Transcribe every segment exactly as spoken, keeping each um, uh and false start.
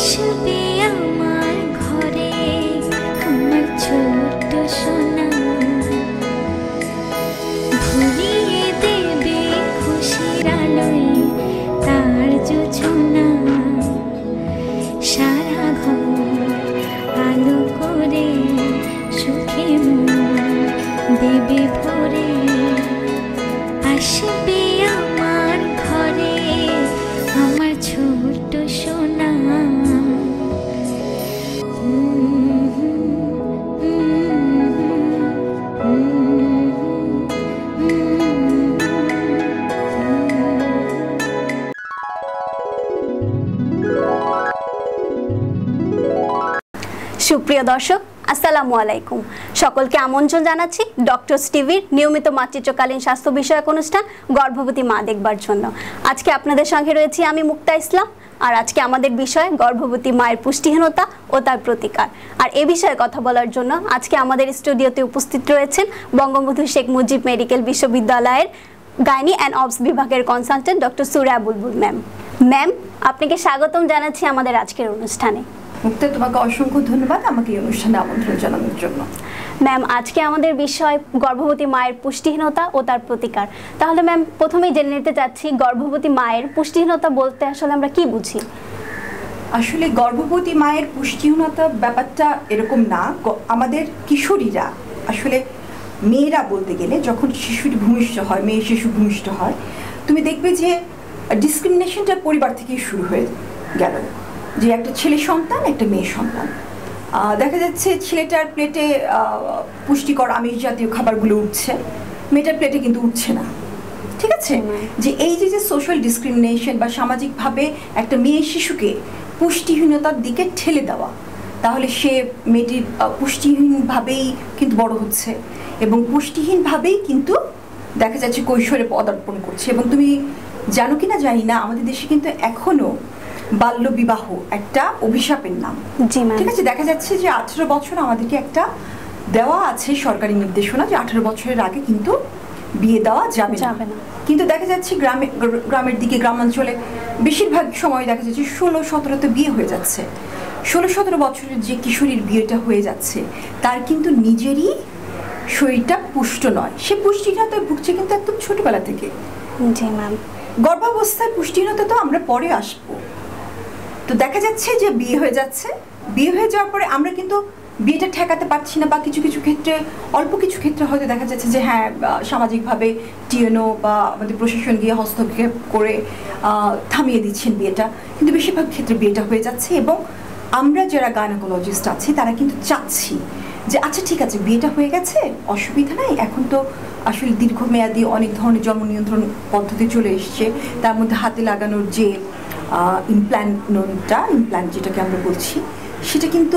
আসবে আমার ঘরে আমার ছোট্ট সোনা, ভরিয়ে দেবে খুশির আলোয় তার জোছনা, সারা ঘর আলো করে সুখে দেবে ভরে। আসবে আমার ঘরে আমার ছোট্ট সোনা। সুপ্রিয় দর্শক, আসসালামু আলাইকুম। সকলকে আমন্ত্রণ জানাচ্ছি ডক্টরস টিভির নিয়মিত মাতৃত্বকালীন স্বাস্থ্য বিষয়ক অনুষ্ঠান গর্ভবতী মা দেখবার জন্য। আজকে আপনাদের সঙ্গে রয়েছি আমি মুক্তা ইসলাম, আর আজকে আমাদের বিষয় গর্ভবতী মায়ের পুষ্টিহীনতা ও তার প্রতিকার। আর এ বিষয়ে কথা বলার জন্য আজকে আমাদের স্টুডিওতে উপস্থিত রয়েছেন বঙ্গবন্ধু শেখ মুজিব মেডিকেল বিশ্ববিদ্যালয়ের গাইনি অ্যান্ড অবস বিভাগের consultant doctor Suraya Bulbul ma'am. Ma'am, আপনাকে স্বাগতম জানাচ্ছি আমাদের আজকের অনুষ্ঠানে। মুক্তা, তোমাকে অসংখ্য ধন্যবাদ আমাকে এই অনুষ্ঠানে আমন্ত্রণ জানানোর জন্য। ম্যাম, আজকে আমাদের বিষয় গর্ভবতী মায়ের পুষ্টিহীনতা ও তার প্রতিকার। তাহলে ম্যাম, প্রথমেই জেনে নিতে চাচ্ছি গর্ভবতী মায়ের পুষ্টিহীনতা বলতে আসলে আমরা কি বুঝি? আসলে গর্ভবতী মায়ের পুষ্টিহীনতা ব্যাপারটা এরকম না। আমাদের কিশোরীরা, আসলে মেয়েরা বলতে গেলে, যখন শিশুটি ভূমিষ্ঠ হয়, মেয়ে শিশু ভূমিষ্ঠ হয়, তুমি দেখবে যে ডিসক্রিমিনেশনটা পরিবার থেকেই শুরু হয়ে গেল। যে একটা ছেলে সন্তান, একটা মেয়ে সন্তান, দেখা যাচ্ছে ছেলেটার প্লেটে পুষ্টিকর আমিষ জাতীয় খাবারগুলো উঠছে, মেয়েটার প্লেটে কিন্তু উঠছে না। ঠিক আছে, যে এই যে যে সোশ্যাল ডিসক্রিমিনেশন বা সামাজিকভাবে একটা মেয়ে শিশুকে পুষ্টিহীনতার দিকে ঠেলে দেওয়া, তাহলে সে মেয়েটি পুষ্টিহীনভাবেই কিন্তু বড় হচ্ছে এবং পুষ্টিহীনভাবেই কিন্তু দেখা যাচ্ছে কৈশোরে পদার্পণ করছে। এবং তুমি জানো কি না জানি না, আমাদের দেশে কিন্তু এখনো বাল্য বিবাহ একটা অভিশাপের নাম। ঠিক আছে, দেখা যাচ্ছে যে আঠারো বছর আমাদেরকে একটা দেওয়া আছে সরকারি নির্দেশনা যে আঠারো বছরের আগে কিন্তু বিয়ে দেওয়া যাবে না। কিন্তু দেখা যাচ্ছে গ্রামে গ্রামের দিকে, গ্রামাঞ্চলে বেশিরভাগ সময় দেখা যাচ্ছে ষোলো সতেরোতে বিয়ে হয়ে যাচ্ছে। ষোলো সতেরো বছরের যে কিশোরীর বিয়েটা হয়ে যাচ্ছে, তার কিন্তু নিজেরই শরীরটা পুষ্ট নয়, সে পুষ্টিহীনতায় ভুগছে কিন্তু একদম ছোটবেলা থেকে। জি ম্যাম। গর্ভাবস্থায় পুষ্টিহীনতা তো আমরা পরে আসবো। তো দেখা যাচ্ছে যে বিয়ে হয়ে যাচ্ছে, বিয়ে হয়ে যাওয়ার পরে আমরা কিন্তু বিয়েটা ঠেকাতে পারছি না, বা কিছু কিছু ক্ষেত্রে, অল্প কিছু ক্ষেত্রে হয়তো দেখা যাচ্ছে যে হ্যাঁ সামাজিকভাবে টিএনও বা আমাদের প্রশাসন গিয়ে হস্তক্ষেপ করে থামিয়ে দিচ্ছেন বিয়েটা, কিন্তু বেশিরভাগ ক্ষেত্রে বিয়েটা হয়ে যাচ্ছে। এবং আমরা যারা গাইনোকোলজিস্ট আছি তারা কিন্তু চাচ্ছি যে আচ্ছা ঠিক আছে, বিয়েটা হয়ে গেছে, অসুবিধা নাই, এখন তো আসলে দীর্ঘমেয়াদী অনেক ধরনের জন্ম নিয়ন্ত্রণ পদ্ধতি চলে এসছে, তার মধ্যে হাতে লাগানোর যে ইমপ্ল্যান্টটা ইমপ্ল্যান্ট যেটাকে আমরা বলছি, সেটা কিন্তু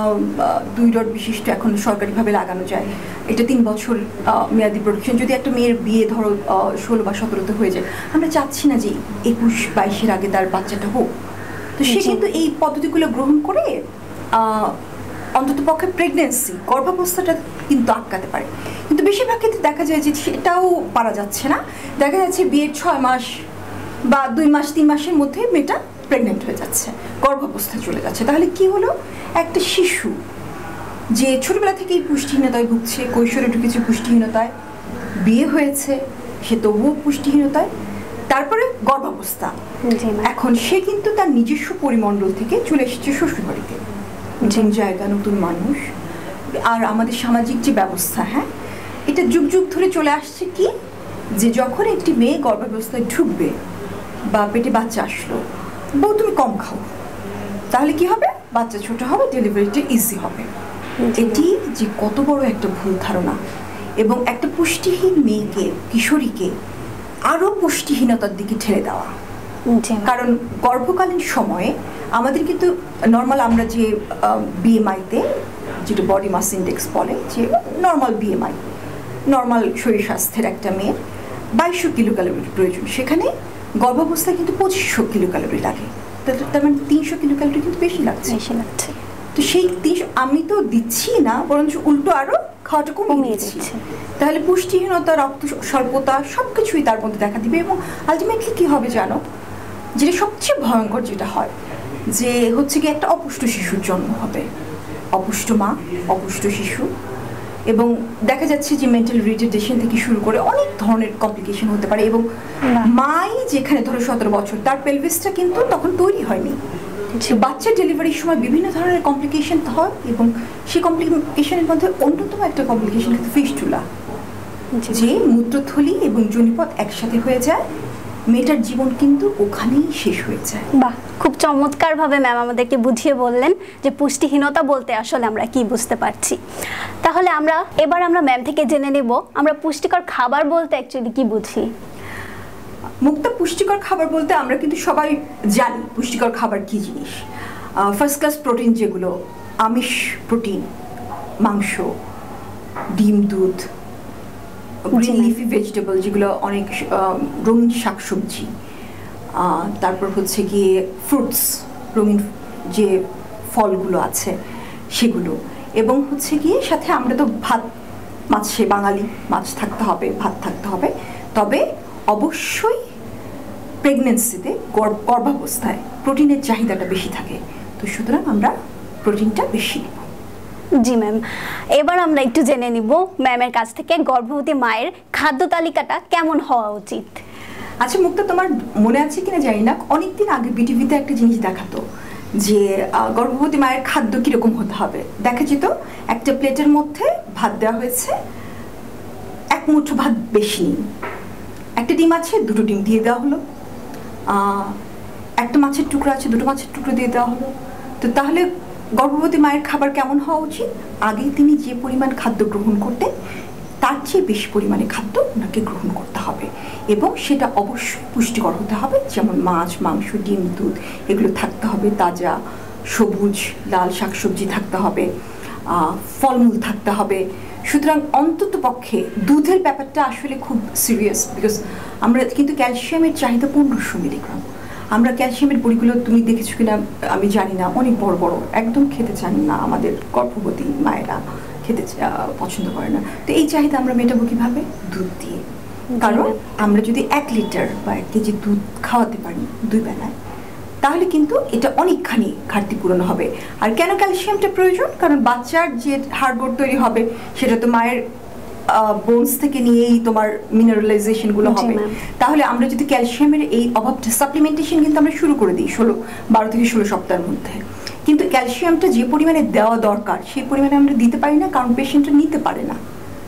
দুই ডট বিশিষ্ট এখন সরকারিভাবে লাগানো যায়। এটা তিন বছর মেয়াদি প্রোটেকশন। যদি একটা মেয়ের বিয়ে ধরো ষোলো বা সতেরোতে হয়ে যায়, আমরা চাচ্ছি না যে একুশ বাইশের আগে তার বাচ্চাটা হোক। তো সে কিন্তু এই পদ্ধতিগুলো গ্রহণ করে অন্তত পক্ষে প্রেগনেন্সি, গর্ভাবস্থাটা কিন্তু আটকাতে পারে। কিন্তু বেশিরভাগ ক্ষেত্রে দেখা যায় যে সেটাও পারা যাচ্ছে না। দেখা যাচ্ছে বিয়ের ছয় মাস বা দুই মাস তিন মাসের মধ্যে মেয়েটা প্রেগনেন্ট হয়ে যাচ্ছে, গর্ভাবস্থায় চলে যাচ্ছে। তাহলে কি হলো, একটা শিশু যে ছোটবেলা থেকেই পুষ্টিহীনতায় ভুগছে, কৈশোরে ঢুকেছে পুষ্টিহীনতায়, বিয়ে হয়েছে সে তবুও পুষ্টিহীনতায়, তারপরে গর্ভাবস্থা, এখন সে কিন্তু তার নিজস্ব পরিমণ্ডল থেকে চলে এসেছে শ্বশুরবাড়িতে, নতুন জায়গা, নতুন মানুষ। আর আমাদের সামাজিক যে ব্যবস্থা, হ্যাঁ, এটা যুগ যুগ ধরে চলে আসছে কি, যে যখন একটি মেয়ে গর্ভাবস্থায় ঢুকবে বা পেটে বাচ্চা আসলো, বউ তুমি কম খাও, তাহলে কি হবে, বাচ্চা ছোট হবে, ডেলিভারিটা ইজি হবে। এটি যে কত বড় একটা ভুল ধারণা, এবং একটা পুষ্টিহীন মেয়েকে, কিশোরীকে আরো পুষ্টিহীনতার দিকে ঠেলে দেওয়া। কারণ গর্ভকালীন সময়ে আমাদের কিন্তু নর্মাল, আমরা যে বিএমআইতে, যেটা বডি মাস ইন্ডেক্স বলে, যে নর্মাল বিএমআই, নর্মাল শরীর স্বাস্থ্যের একটা মেয়ের বাইশশো কিলো ক্যালোরির প্রয়োজন, সেখানে গর্ভাবস্থায় কিন্তু পঁচিশশো কিলো ক্যালোরি লাগে। তার মানে তিনশো কিলো ক্যালোরি কিন্তু বেশি লাগছে বেশি লাগছে তো সেই তিনশো আমি তো দিচ্ছি না, বরঞ্চ উল্টো আরো খাওয়াটা কমিয়ে দিচ্ছি। তাহলে পুষ্টিহীনতা, রক্ত স্বল্পতা সব কিছুই তার মধ্যে দেখা দিবে। এবং আলটিমেটলি কি হবে জানো, যেটা সবচেয়ে ভয়ঙ্কর যেটা হয়, যে হচ্ছে কি একটা অপুষ্ট শিশুর জন্ম হবে, অপুষ্ট মা, অপুষ্ট শিশু, এবং দেখা যাচ্ছে যে মেন্টাল রিটার্ডেশন থেকে শুরু করে অনেক ধরনের কমপ্লিকেশন হতে পারে। এবং মাই যেখানে ধরো সতেরো বছর, তার পেলভিসটা কিন্তু তখন তৈরি হয়নি। বাচ্চার ডেলিভারির সময় বিভিন্ন ধরনের কমপ্লিকেশন হয়, এবং সেই কমপ্লিকেশনের মধ্যে অন্যতম একটা কমপ্লিকেশন কিন্তু ফিস্টুলা, যে মূত্রথলি এবং যোনিপথ একসাথে হয়ে যায়, মেয়েটার জীবন কিন্তু ওখানেই শেষ হয়ে যায়। বাহ, খুব চমৎকারভাবে ম্যাম আমাদেরকে বুঝিয়ে বললেন যে পুষ্টিহীনতা বলতে আসলে আমরা কি বুঝতে পারছি। তাহলে আমরা এবার আমরা ম্যাম থেকে জেনে নেব আমরা পুষ্টিকর খাবার বলতে অ্যাকচুয়ালি কি বুঝি। মুক্তা, পুষ্টিকর খাবার বলতে আমরা কিন্তু সবাই জানি পুষ্টিকর খাবার কি জিনিস। ফার্স্ট ক্লাস প্রোটিন, যেগুলো আমিষ প্রোটিন, মাংস, ডিম, দুধ, গ্রিন লিফি ভেজিটেবল, যেগুলো অনেক রঙিন শাকসবজি, তারপর হচ্ছে গিয়ে ফ্রুটস, রঙিন যে ফলগুলো আছে সেগুলো, এবং হচ্ছে গিয়ে সাথে আমরা তো ভাত, মাছে বাঙালি, মাছ থাকতে হবে, ভাত থাকতে হবে। তবে অবশ্যই প্রেগনেন্সিতে, গর্ভাবস্থায় প্রোটিনের চাহিদাটা বেশি থাকে, তো সুতরাং আমরা প্রোটিনটা বেশি নেব। জি ম্যাম, এবার আমরা একটু জেনে নিব ম্যামের কাছ থেকে গর্ভবতী মায়ের খাদ্য তালিকাটা কেমন হওয়া উচিত। আচ্ছা মুক্তা, তোমার মনে আছে কিনা জানি না, অনেকদিন আগে বিটিভিতে একটা জিনিস দেখাতো যে গর্ভবতী মায়ের খাদ্য কিরকম হতে হবে। দেখা যেত একটা প্লেটের মধ্যে ভাত দেওয়া হয়েছে, এক মুঠো ভাত বেশি নেই, একটা ডিম আছে, দুটো ডিম দিয়ে দেওয়া হলো, একটা মাছের টুকরো আছে, দুটো মাছের টুকরো দিয়ে দেওয়া হলো। তো তাহলে গর্ভবতী মায়ের খাবার কেমন হওয়া উচিত? আগে তিনি যে পরিমাণ খাদ্য গ্রহণ করতেন তার চেয়ে বেশি পরিমাণে খাদ্য ওনাকে গ্রহণ করতে হবে, এবং সেটা অবশ্যই পুষ্টিকর হতে হবে। যেমন মাছ, মাংস, ডিম, দুধ এগুলো থাকতে হবে, তাজা সবুজ লাল শাকসবজি থাকতে হবে, ফলমূল থাকতে হবে। সুতরাং অন্তত পক্ষে দুধের ব্যাপারটা আসলে খুব সিরিয়াস, বিকজ আমরা কিন্তু ক্যালসিয়ামের চাহিদা পনেরোশো মিলিগ্রাম। আমরা ক্যালসিয়ামের বড়িগুলো তুমি দেখেছো কিনা আমি জানি না, অনেক বড় বড়, একদম খেতে চান না আমাদের গর্ভবতী মায়েরা, খেতে পছন্দ করে না। তো এই চাহিদা আমরা মেটাবো কিভাবে? দুধ দিয়ে। কারণ আমরা যদি এক লিটার বা এক কেজি দুধ খাওয়াতে পারি দুই বেলায়, তাহলে কিন্তু এটা অনেকখানি ঘাটতি পূরণ হবে। আর কেন ক্যালসিয়ামটা প্রয়োজন? কারণ বাচ্চার যে হাড়গোড় তৈরি হবে সেটা তো মায়ের বোনস থেকে নিয়েই তোমার মিনারেলাইজেশনগুলো হবে। তাহলে আমরা যদি ক্যালসিয়ামের এই অভাবটা, সাপ্লিমেন্টেশন কিন্তু আমরা শুরু করে দিই ষোলো বারো থেকে ষোলো সপ্তাহের মধ্যে, কিন্তু ক্যালসিয়ামটা যে পরিমাণে দেওয়া দরকার সেই পরিমাণে আমরা দিতে পারি না, কারণ পেশেন্টটা নিতে পারে না।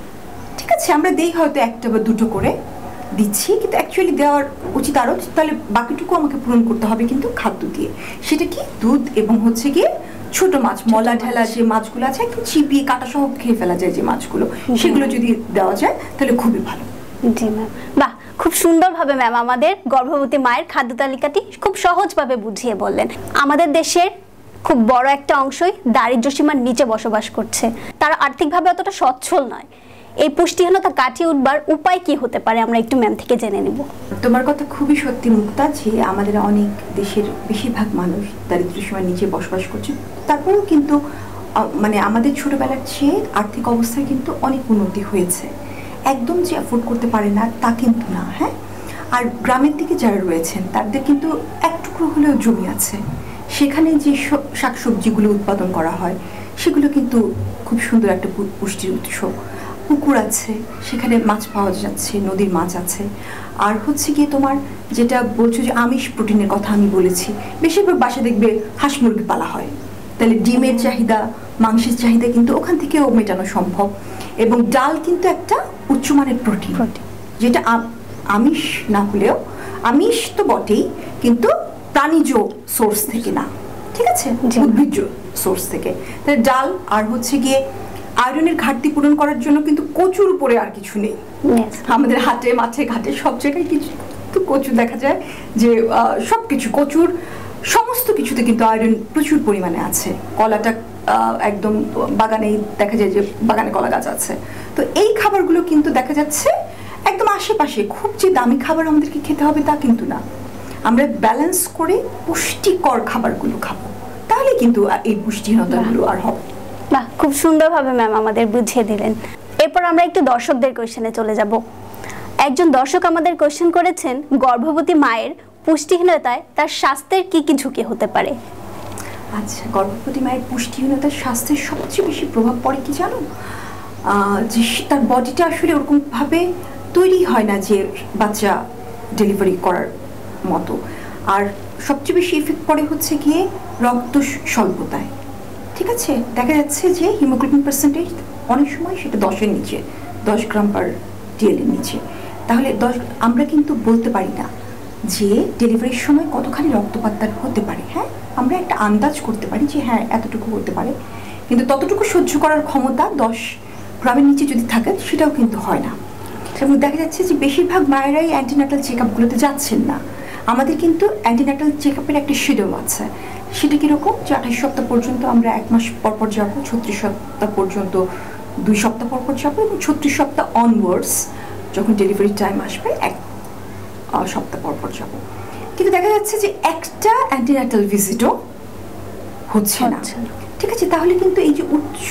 ঠিক আছে, আমরা দেই হয়তো একটা বা দুটো করে দিচ্ছি, কিন্তু অ্যাকচুয়ালি দেওয়ার উচিত আরও। তাহলে বাকিটুকু আমাকে পূরণ করতে হবে কিন্তু খাদ্য দিয়ে। সেটা কি? দুধ এবং হচ্ছে গিয়ে ছোট মাছ, মলা ঢেলা যে মাছগুলো আছে, একদম চিপিয়ে কাটা সহ খেয়ে ফেলা যায় যে মাছগুলো, সেগুলো যদি দেওয়া যায় তাহলে খুবই ভালো। জি ম্যাম, বাহ, খুব সুন্দরভাবে ম্যাম আমাদের গর্ভবতী মায়ের খাদ্য তালিকাটি খুব সহজভাবে বুঝিয়ে বললেন। আমাদের দেশের খুব বড় একটা অংশই দারিদ্র্য সীমার নিচে বসবাস করছে, তারা আর্থিকভাবে অতটা সচ্ছল নয়। এই পুষ্টিহীনতা কাটিয়ে উঠবার উপায় কি হতে পারে আমরা একটু ম্যাম থেকে জেনে নিব। তোমার কথা খুবই সত্যি মুক্তা, যে আমাদের অনেক দেশের বেশিরভাগ মানুষ দারিদ্র্য সীমার নিচে বসবাস করছে। তারপরেও কিন্তু মানে আমাদের ছোটবেলার চেয়ে আর্থিক অবস্থায় কিন্তু অনেক উন্নতি হয়েছে। একদম যে অ্যাফোর্ড করতে পারে না তা কিন্তু না। হ্যাঁ, আর গ্রামের দিকে যারা রয়েছেন তাদের কিন্তু এক টুকরো হলেও জমি আছে, সেখানে যে শাকসবজিগুলো উৎপাদন করা হয় সেগুলো কিন্তু খুব সুন্দর একটা পুষ্টির উৎস। পুকুর আছে, সেখানে মাছ পাওয়া যাচ্ছে, নদীর মাছ আছে। আর হচ্ছে গিয়ে তোমার যেটা বলছো যে আমিষ প্রোটিনের কথা আমি বলেছি, বেশিরভাগ বাসা দেখবে হাঁস মুরগি পালা হয়, তাহলে ডিমের চাহিদা, মাংসের চাহিদা কিন্তু ওখান থেকেও মেটানো সম্ভব। এবং ডাল কিন্তু একটা উচ্চমানের প্রোটিন, যেটা আমিষ না হলেও, আমিষ তো বটেই কিন্তু প্রাণীজ সোর্স থেকে না, ঠিক আছে, উদ্ভিজ্জ সোর্স থেকে। তাহলে ডাল আর হচ্ছে গিয়ে আয়রনের ঘাটতি পূরণ করার জন্য কিন্তু কচুর উপরে আর কিছু নেই। আমাদের হাটে মাঠে ঘাটে সব জায়গায় কিছু তো কচু দেখা যায়, যে সব কিছু কচুর সমস্ত কিছুতে কিন্তু আয়রন প্রচুর পরিমাণে আছে। কলাটা একদম বাগানেই দেখা যায় যে বাগানে কলা গাছ আছে। তো এই খাবারগুলো কিন্তু দেখা যাচ্ছে একদম আশেপাশে। খুব যে দামি খাবার আমাদেরকে খেতে হবে তা কিন্তু না, আমরা ব্যালেন্স করে পুষ্টিকর খাবারগুলো খাবো, তাহলে কিন্তু এই পুষ্টিহীনতাগুলো আর হবে। বাহ, খুব সুন্দরভাবে ম্যাম আমাদের বুঝিয়ে দিলেন। এরপর আমরা একটু দর্শকদের কোশ্চেনে চলে যাব। একজন দর্শক আমাদের কোশ্চেন করেছেন, গর্ভবতী মায়ের পুষ্টিহীনতায় তার স্বাস্থ্যের কি কি ঝুঁকি হতে পারে? আচ্ছা, গর্ভবতী মায়ের পুষ্টিহীনতার স্বাস্থ্যের সবচেয়ে বেশি প্রভাব পড়ে কি জানো? আহ, যে তার বডিটা আসলে ওরকমভাবে তৈরি হয় না যে বাচ্চা ডেলিভারি করার মতো। আর সবচেয়ে বেশি ইফেক্ট পড়ে হচ্ছে গিয়ে রক্ত স্বল্পতায়। ঠিক আছে, দেখা যাচ্ছে যে হিমোগ্লোবিন পার্সেন্টেজ অনেক সময় সেটা দশের নিচে, দশ গ্রাম পার ডিএলের নিচে। তাহলে দশ আমরা কিন্তু বলতে পারি না যে ডেলিভারির সময় কতখানি রক্তপাত তার হতে পারে। হ্যাঁ, আমরা একটা আন্দাজ করতে পারি যে হ্যাঁ এতটুকু হতে পারে, কিন্তু ততটুকু সহ্য করার ক্ষমতা দশ গ্রামের নিচে যদি থাকে সেটাও কিন্তু হয় না। এবং দেখা যাচ্ছে যে বেশিরভাগ মায়েরাই অ্যান্টিনাটাল চেক আপগুলোতে যাচ্ছেন না। আমাদের কিন্তু অ্যান্টিনাটাল চেক আপের একটা শিডিউল আছে। সেটা কীরকম, যে আঠাশ সপ্তাহ পর্যন্ত আমরা এক মাস পরপর যাবো, ছত্রিশ সপ্তাহ পর্যন্ত দুই সপ্তাহ পরপর যাবো, এবং ছত্রিশ সপ্তাহ অনওয়ার্ডস যখন ডেলিভারি টাইম আসবে এক সপ্তাহ পরপর যাব। কিন্তু দেখা যাচ্ছে যে একটা অ্যান্টিনাটাল ভিজিটও হচ্ছে না। ঠিক আছে, তাহলে কিন্তু এই যে উচ্চ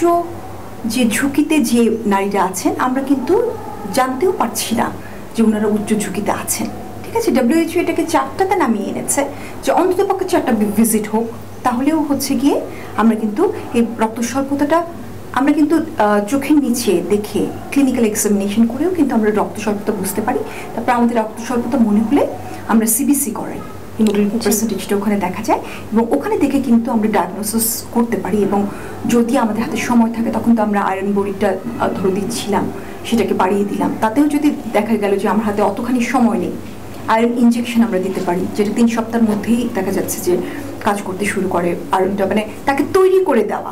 যে ঝুঁকিতে যে নারীরা আছেন আমরা কিন্তু জানতেও পারছি না যে ওনারা উচ্চ ঝুঁকিতে আছেন। ঠিক আছে, ডব্লিউএইচও এটাকে চারটাতে নামিয়ে এনেছে যে অন্তত পক্ষে চারটা ভিজিট হোক, তাহলেও হচ্ছে গিয়ে আমরা কিন্তু এই রক্ত স্বল্পতাটা আমরা কিন্তু চোখের নিচে দেখে ক্লিনিক্যাল এক্সামিনেশন করেও কিন্তু আমরা রক্ত স্বল্পতা বুঝতে পারি। তারপর আমাদের রক্ত স্বল্পতা মনে হলে আমরা সিবিসি করাই, হিমোগ্লোবিন পার্সেন্টেজটা ওখানে দেখা যায়, এবং ওখানে দেখে কিন্তু আমরা ডায়াগনোসিস করতে পারি। এবং যদি আমাদের হাতে সময় থাকে তখন তো আমরা আয়রন বড়িটা ধরে দিচ্ছিলাম, সেটাকে বাড়িয়ে দিলাম। তাতেও যদি দেখা গেল যে আমার হাতে অতখানি সময় নেই, আয়রন ইনজেকশন আমরা দিতে পারি, যেটা তিন সপ্তাহের মধ্যেই দেখা যাচ্ছে যে কাজ করতে শুরু করে। আয়রনটা মানে তাকে তৈরি করে দেওয়া,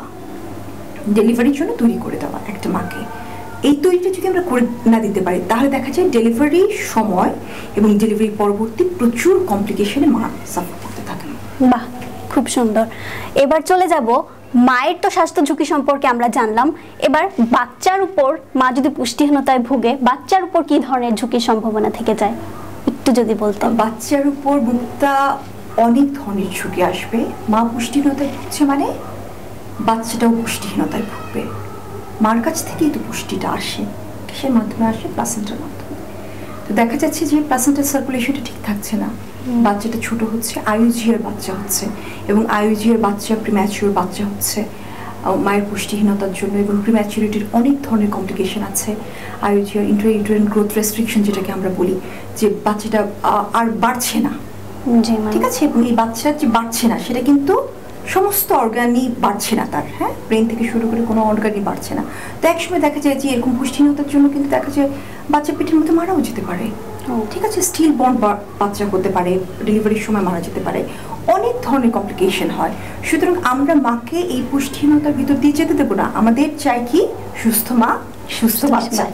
ডেলিভারির জন্য তৈরি করে দেওয়া একটা মাকে। এই তৈরিটা যদি আমরা করে না দিতে পারি তাহলে দেখা যায় ডেলিভারির সময় এবং ডেলিভারি পরবর্তী প্রচুর কমপ্লিকেশনে মা সাফার করতে থাকেন। বাহ, খুব সুন্দর। এবার চলে যাব, মায়ের তো স্বাস্থ্য ঝুঁকি সম্পর্কে আমরা জানলাম, এবার বাচ্চার উপর মা যদি পুষ্টিহীনতায় ভুগে বাচ্চার উপর কি ধরনের ঝুঁকির সম্ভাবনা থেকে যায় একটু যদি বলতেন। বাচ্চার উপর মুক্তা অনেক ধরনের ঝুঁকি আসবে। মা পুষ্টিহীনতায় ভুগছে মানে বাচ্চাটাও পুষ্টিহীনতায় ভুগবে। মার কাছ থেকেই তো পুষ্টিটা আসে, কিসের মাধ্যমে আসে? প্লাসেন্টার মাধ্যমে। তো দেখা যাচ্ছে যে প্লাসেন্টার সার্কুলেশনটা ঠিক থাকছে না, বাচ্চাটা ছোট হচ্ছে, আইইউজিআর বাচ্চা হচ্ছে, এবং আইইউজিআর বাচ্চা প্রিম্যাচিউর বাচ্চা হচ্ছে মায়ের পুষ্টিহীনতার জন্য। এবং প্রিম্যাচুরিটির অনেক ধরনের কমপ্লিকেশন আছে। আইইউজিআর ইন্ট্রা-ইউটেরাইন গ্রোথ রেস্ট্রিকশন যেটাকে আমরা বলি, যে বাচ্চাটা আর বাড়ছে না। ঠিক আছে, এবং এই বাচ্চা যে বাড়ছে না সেটা কিন্তু সমস্ত অর্গানই বাড়ছে না তার, হ্যাঁ, ব্রেন থেকে শুরু করে কোনো অর্গানই বাড়ছে না। তো একসময় দেখা যায় যে এরকম পুষ্টিহীনতার জন্য কিন্তু দেখা যায় বাচ্চা পেটের মধ্যে মারাও যেতে পারে। ঠিক আছে, স্টিল বন্ড বাচ্চা হতে পারে, ডেলিভারির সময় মারা যেতে পারে, অনেক ধরনের কমপ্লিকেশন হয়। সুতরাং আমরা মাকে এই পুষ্টিহীনতার ভিতর দিয়ে যেতে দেবো না। আমাদের চাই কি সুস্থ মা, সুস্থ বাচ্চা।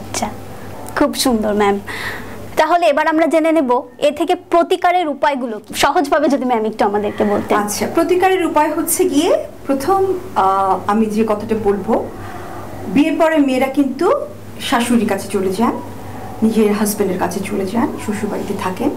খুব সুন্দর ম্যাম। তাহলে এবার আমরা জেনে নেব এ থেকে প্রতিকারের উপায়গুলো সহজভাবে যদি ম্যাম একটু আমাদেরকে বলতেন। আচ্ছা, প্রতিকারের উপায় হচ্ছে গিয়ে প্রথম আমি যে কথাটা বলবো, বিয়ের পরে মেয়েরা কিন্তু শাশুড়ির কাছে চলে যান, নিজের হাজব্যান্ডের কাছে চলে যান, শ্বশুরবাড়িতে থাকেন।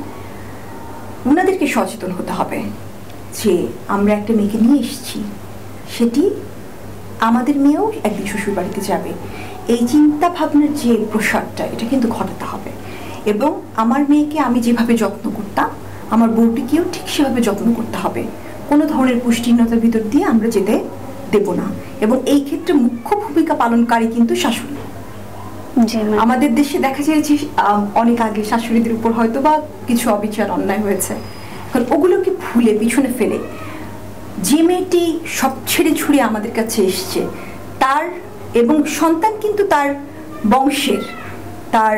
ওনাদেরকে সচেতন হতে হবে যে আমরা একটা মেয়েকে নিয়ে এসেছি, সেটি আমাদের মেয়েও একদিন শ্বশুরবাড়িতে যাবে। এই চিন্তা ভাবনার যে প্রসারটা, এটা কিন্তু ঘটাতে হবে। এবং আমার মেয়েকে আমি যেভাবে যত্ন করতাম আমার বউটিকেও ঠিক সেভাবে যত্ন করতে হবে। কোনো ধরনের পুষ্টিহীনতার ভিতর দিয়ে আমরা যেতে দেব না। এবং এই ক্ষেত্রে মুখ্য ভূমিকা পালনকারী কিন্তু শাশুড়ি। আমাদের দেশে দেখা যায় যে অনেক আগে শাশুড়িদের উপর হয়তো বা কিছু অবিচার অন্যায় হয়েছে, কারণ ওগুলোকে ভুলে পিছনে ফেলে যে মেয়েটি সব ছেড়ে ছুড়ে আমাদের কাছে এসছে, তার এবং সন্তান কিন্তু তার বংশের, তার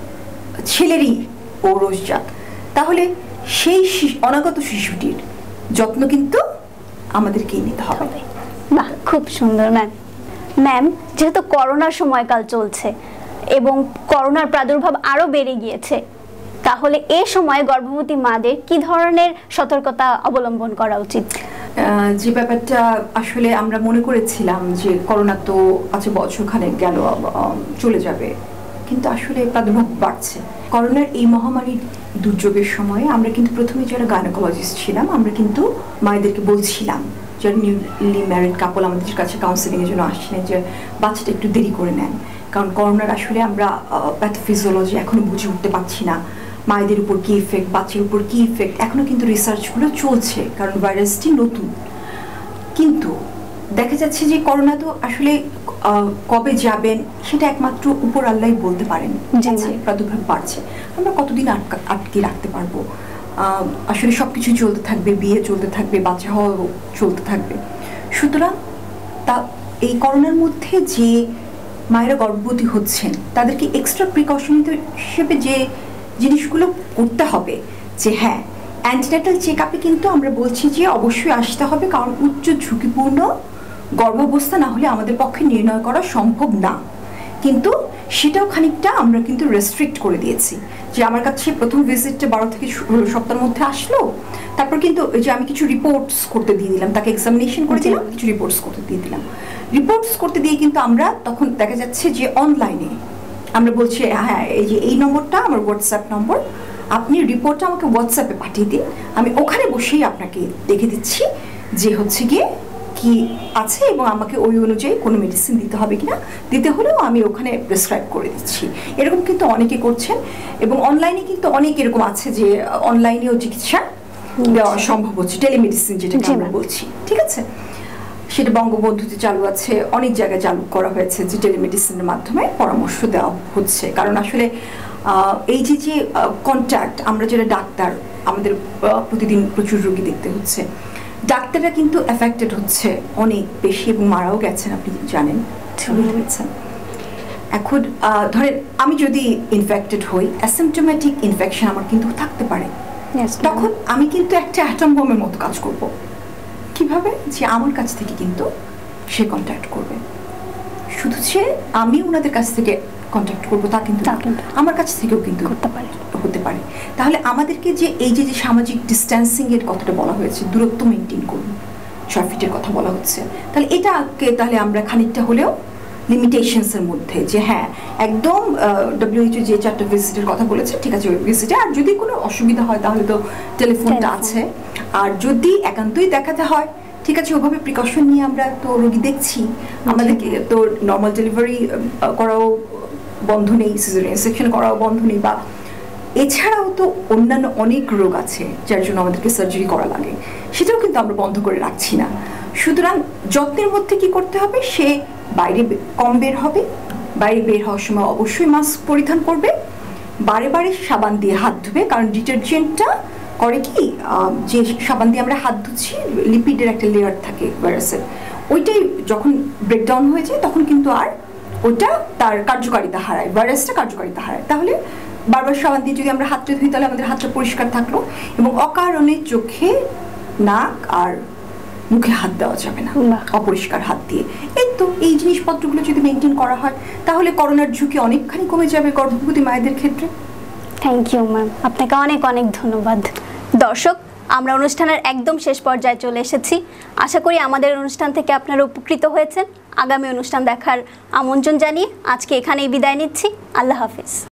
ছেলেরই ঔরসজাত, তাহলে সেই অনাগত শিশুটির যত্ন কিন্তু আমাদেরকেই নিতে হবে। বাহ, খুব সুন্দর ম্যাম। ম্যাম, যেহেতু করোনার সময়কাল চলছে এবং করোনার প্রাদুর্ভাব আরো বেড়ে গিয়েছে, তাহলে এই সময়ে গর্ভবতী মাদের কি ধরনের সতর্কতা অবলম্বন করা উচিত? যে ব্যাপারটা আসলে আমরা মনে করেছিলাম যে করোনা তো আজ বছরখানেক গেল চলে যাবে, কিন্তু আসলে প্রাদুর্ভাব বাড়ছে। করোনার এই মহামারীর দুর্যোগের সময় আমরা কিন্তু প্রথমে যারা গাইনোকোলজিস্ট ছিলাম আমরা কিন্তু মায়েদেরকে বলছিলাম, যারা নিউলি ম্যারিড কাপল আমাদের কাছে কাউন্সেলিংয়ের জন্য আসছিলেন, যে বাচ্চাটা একটু দেরি করে নেন, কারণ করোনার আসলে আমরা প্যাথোফিজিওলজি এখনো বুঝে উঠতে পারছি না, মায়েদের উপর কী ইফেক্ট, বাচ্চার উপর কী ইফেক্ট, এখনও কিন্তু রিসার্চগুলো চলছে, কারণ ভাইরাসটি নতুন। কিন্তু দেখা যাচ্ছে যে করোনা তো আসলে কবে যাবেন সেটা একমাত্র উপর আল্লাহ বলতে পারেন। প্রাদুর্ভাব বাড়ছে, আমরা কতদিন আটকে রাখতে পারবো? আসলে সবকিছু চলতে থাকবে, বিয়ে চলতে থাকবে, বাচ্চা হওয়া চলতে থাকবে। সুতরাং তা এই করোনার মধ্যে যে মায়েরা গর্ভবতী হচ্ছেন তাদেরকে এক্সট্রা প্রিকশন হিসেবে যে জিনিসগুলো করতে হবে, যে হ্যাঁ অ্যান্টিনেটাল চেক আপে কিন্তু আমরা বলছি যে অবশ্যই আসতে হবে, কারণ উচ্চ ঝুঁকিপূর্ণ গর্ভাবস্থা না হলে আমাদের পক্ষে নির্ণয় করা সম্ভব না। কিন্তু সেটাও খানিকটা আমরা কিন্তু রেস্ট্রিক্ট করে দিয়েছি, যে আমার কাছে প্রথম ভিজিটটা বারো থেকে ষোলো সপ্তাহের মধ্যে আসলো, তারপর কিন্তু ওই যে আমি কিছু রিপোর্টস করতে দিয়ে দিলাম, তাকে এক্সামিনেশন করে দিলাম, কিছু রিপোর্টস করতে দিয়ে দিলাম। রিপোর্টস করতে দিয়ে কিন্তু আমরা তখন দেখা যাচ্ছে যে অনলাইনে আমরা বলছি হ্যাঁ এই যে এই নম্বরটা আমার হোয়াটসঅ্যাপ নম্বর, আপনি রিপোর্টটা আমাকে হোয়াটসঅ্যাপে পাঠিয়ে দিন, আমি ওখানে বসেই আপনাকে দেখে দিচ্ছি যে হচ্ছে গিয়ে কি আছে এবং আমাকে ওই অনুযায়ী কোনো মেডিসিন দিতে হবে কিনা, দিতে হলেও আমি ওখানে প্রেসক্রাইব করে দিচ্ছি। এরকম কিন্তু অনেকে করছেন এবং অনলাইনে কিন্তু অনেক এরকম আছে যে অনলাইনেও চিকিৎসা দেওয়া সম্ভব হচ্ছে, টেলিমেডিসিন যেটাকে আমরা বলছি, ঠিক আছে? সেটা বঙ্গবন্ধুতে চালু আছে, অনেক জায়গায় চালু করা হয়েছে যে টেলিমেডিসিনের মাধ্যমে পরামর্শ দেওয়া হচ্ছে। কারণ আসলে এই যে যে কন্ট্যাক্ট, আমরা যারা ডাক্তার, আমাদের প্রতিদিন প্রচুর রোগী দেখতে হচ্ছে, ডাক্তাররা কিন্তু এফেক্টেড হচ্ছে অনেক বেশি এবং মারাও গেছেন, আপনি জানেন। এখন ধরেন আমি যদি ইনফেক্টেড হই, অ্যাসিম্পটোম্যাটিক ইনফেকশন আমার কিন্তু থাকতে পারে, তখন আমি কিন্তু একটা অ্যাটম বোমের মতো কাজ করব। কিভাবে? যে আমার কাছ থেকে কিন্তু সে কন্ট্যাক্ট করবে, শুধু সে আমি ওনাদের কাছ থেকে কন্ট্যাক্ট করবো তা কিন্তু আমার কাছ থেকেও কিন্তু করতে পারে হতে পারে। তাহলে আমাদেরকে যে এই যে যে সামাজিক ডিস্ট্যান্সিং এর কথাটা বলা হয়েছে, দূরত্ব মেনটেন করুন, ছয় ফিটের কথা বলা হচ্ছে, তাহলে এটাকে তাহলে আমরা খানিকটা হলেও লিমিটেশনস এর মধ্যে, যে হ্যাঁ একদম ডব্লিউএইচও যে চারটা ভিজিটের কথা বলেছে, ঠিক আছে ওই ভিজিটে, আর যদি কোনো অসুবিধা হয় তাহলে তো টেলিফোনটা আছে, আর যদি একান্তই দেখাতে হয় ঠিক আছে ওভাবে প্রিকশন নিয়ে আমরা তো রোগী দেখছি। আমাদেরকে তো নর্মাল ডেলিভারি করাও বন্ধ নেই, সিজারিয়ান সেকশন করাও বন্ধ নেই, বা এছাড়াও তো অন্যান্য অনেক রোগ আছে যার জন্য আমাদেরকে সার্জারি করা লাগে, সেটাও কিন্তু আমরা বন্ধ করে রাখছি না। সুতরাং যত্নের মধ্যে কি করতে হবে, সে বাইরে কম বের হবে, বাইরে বের হওয়ার সময় অবশ্যই মাস্ক পরিধান করবে, বারে বারে সাবান দিয়ে হাত ধুবে, কারণ ডিটারজেন্টটা করে কি, যে সাবান দিয়ে আমরা হাত ধুচ্ছি লিপিডের একটা লেয়ার থাকে ভাইরাসের, ওইটাই যখন ব্রেকডাউন হয়ে যায় তখন কিন্তু আর ওটা তার কার্যকারিতা হারায়, ভাইরাসটা কার্যকারিতা হারায়। তাহলে বারবার সাবান দিয়ে যদি আমরা হাতটা ধুই তাহলে আমাদের হাতটা পরিষ্কার থাকলো, এবং অকারণে চোখে, নাক আর মুখে হাত দেওয়া যাবে না অপরিষ্কার হাত দিয়ে। এই তো এই জিনিসপত্রগুলো যদি মেনটেন করা হয় তাহলে করোনার ঝুঁকি অনেকখানি কমে যাবে গর্ভবতী মায়েদের ক্ষেত্রে। থ্যাংক ইউ ম্যাম, আপনাকে অনেক অনেক ধন্যবাদ। দর্শক, আমরা অনুষ্ঠানের একদম শেষ পর্যায়ে চলে এসেছি। আশা করি আমাদের অনুষ্ঠান থেকে আপনারা উপকৃত হয়েছেন। আগামী অনুষ্ঠান দেখার আমন্ত্রণ জানিয়ে আজকে এখানেই বিদায় নিচ্ছি। আল্লাহ হাফিজ।